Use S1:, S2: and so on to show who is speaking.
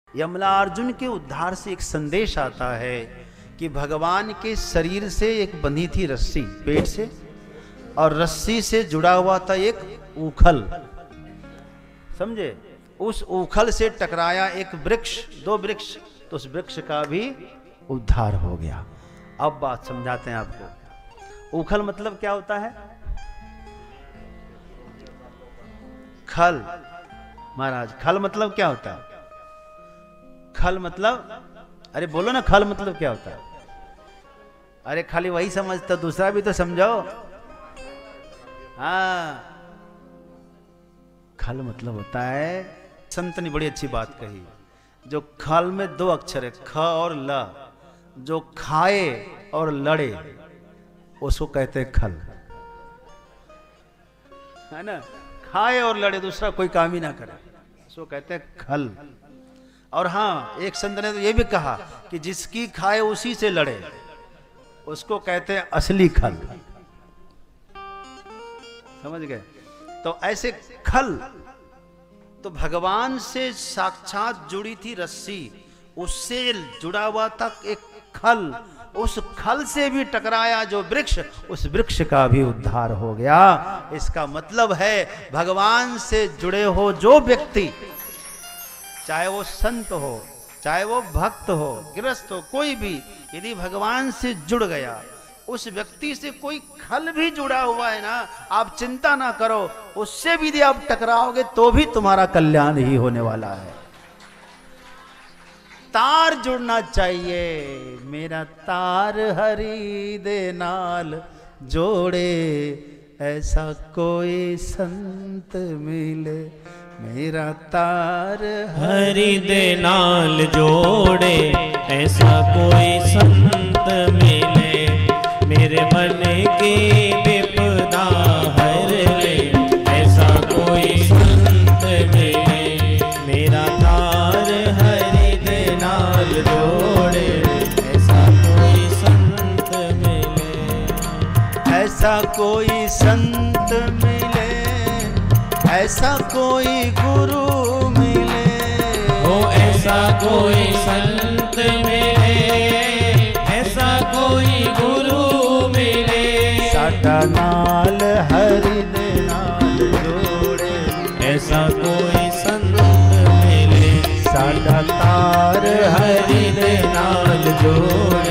S1: यमलार्जुन के उद्धार से एक संदेश आता है कि भगवान के शरीर से एक बंधी थी रस्सी पेट से, और रस्सी से जुड़ा हुआ था एक ऊखल, समझे। उस ऊखल से टकराया एक वृक्ष, दो वृक्ष, तो उस वृक्ष का भी उद्धार हो गया। अब बात समझाते हैं आपको। ऊखल मतलब क्या होता है? खल। महाराज खल मतलब क्या होता है? खल मतलब, अरे बोलो ना, खल मतलब क्या होता है? अरे खाली वही समझता, दूसरा भी तो समझाओ। हाँ, खल मतलब होता है, संत ने बड़ी अच्छी बात कही, जो खल में दो अक्षर है, ख और ल, जो खाए और लड़े उसको कहते हैं खल, है ना। खाए और लड़े, दूसरा कोई काम ही ना करे, उसको कहते हैं खल। और हाँ, एक संत ने तो ये भी कहा कि जिसकी खाए उसी से लड़े, उसको कहते हैं असली खल। समझ गए? तो ऐसे खल, तो भगवान से साक्षात जुड़ी थी रस्सी, उससे जुड़ा हुआ था एक खल, उस खल से भी टकराया जो वृक्ष, उस वृक्ष का भी उद्धार हो गया। इसका मतलब है भगवान से जुड़े हो जो व्यक्ति, चाहे वो संत हो, चाहे वो भक्त हो, गृहस्थ हो, कोई भी यदि भगवान से जुड़ गया, उस व्यक्ति से कोई खल भी जुड़ा हुआ है ना, आप चिंता ना करो, उससे भी यदि आप टकराओगे तो भी तुम्हारा कल्याण ही होने वाला है। तार जुड़ना चाहिए, मेरा तार हरि दे नाल जोड़े, ऐसा कोई संत मिले, मेरा तार
S2: हरि दे नाल जोड़े, ऐसा कोई संत मिले, मेरे मन की विपदा हर ले, ऐसा कोई संत मिले, मेरा तार हरि दे नाल जोड़े, ऐसा कोई संत मिले,
S1: ऐसा कोई संत मिले, ऐसा कोई गुरु मिले,
S2: हो ऐसा कोई संत मिले, ऐसा कोई गुरु मिले,
S1: साडा नाल हरि दे नाल जोड़े,
S2: ऐसा कोई संत मिले,
S1: साडा तार
S2: हरि दे नाल जोड़े,